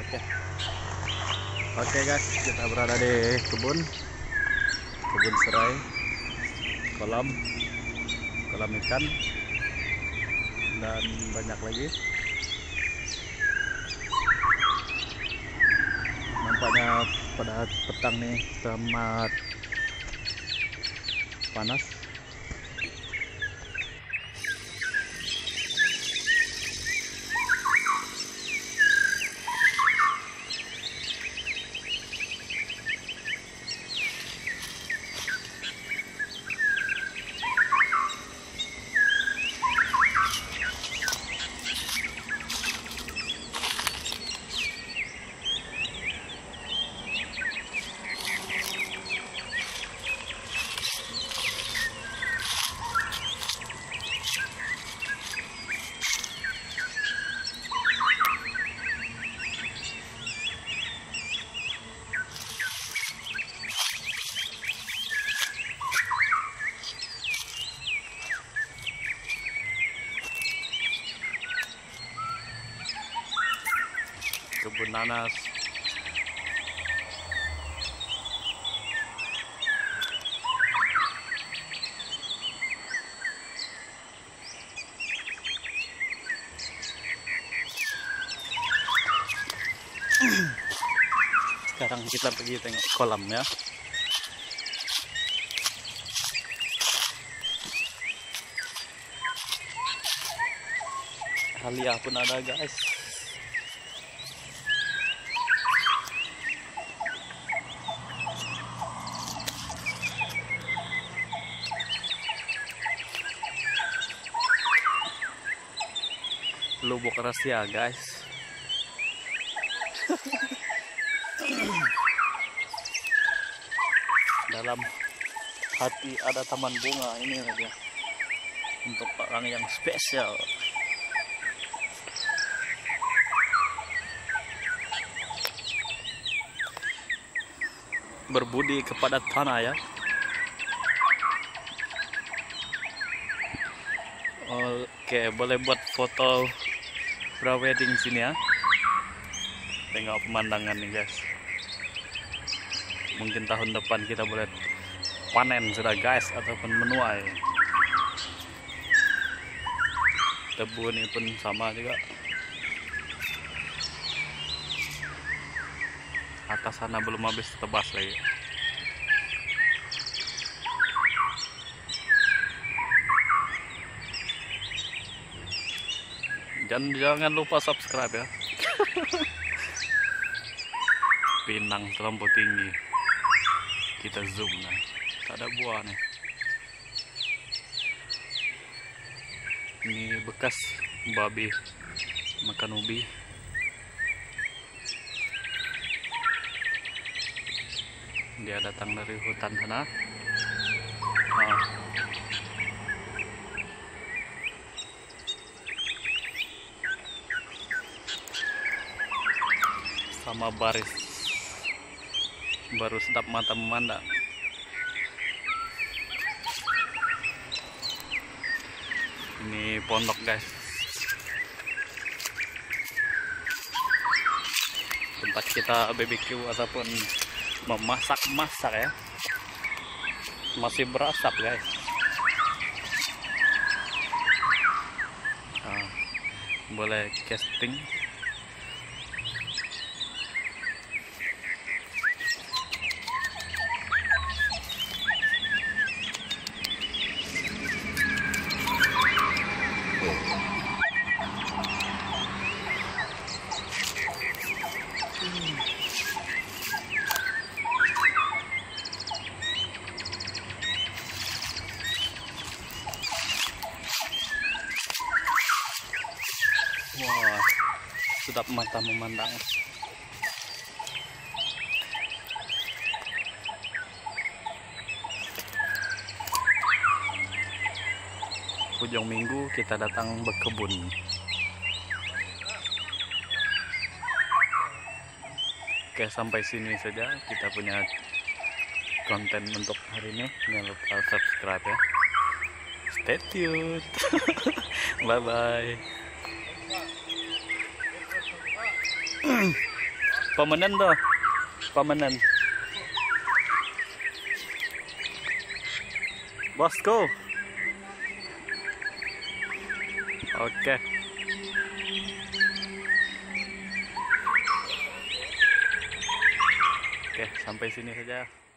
Oke. Oke guys, kita berada di kebun serai, kolam ikan dan banyak lagi. Nampaknya pada petang nih sangat panas. Kebun nanas. Sekarang kita pergi tengok kolam ya. Halia pun ada guys. Lubuk rahasia guys. Dalam hati ada taman bunga, ini dia untuk orang yang spesial. Berbudi kepada tanah ya. Oke, boleh buat foto pre-wedding sini ya. Tengok pemandangan nih guys. Mungkin tahun depan kita boleh panen sudah guys, ataupun menuai. Tebu ini pun sama juga. Atas sana belum habis tebas lagi. Jangan lupa subscribe ya. Pinang terlampau tinggi. Kita zoom nah. Tak ada buah nih. Ini bekas babi makan ubi. Dia datang dari hutan sana. Sama baris, baru sedap mata memandang. Ini pondok guys, tempat kita BBQ ataupun memasak ya. Masih berasap guys. Boleh casting. Wah, sedap mata memandang. Ujung minggu kita datang berkebun. Oke, sampai sini saja kita punya konten untuk hari ini. Jangan lupa subscribe ya. Stay tuned. Bye bye. Pemenan tuh. Pemenan. Bosku. Oke. Oke, sampai sini saja.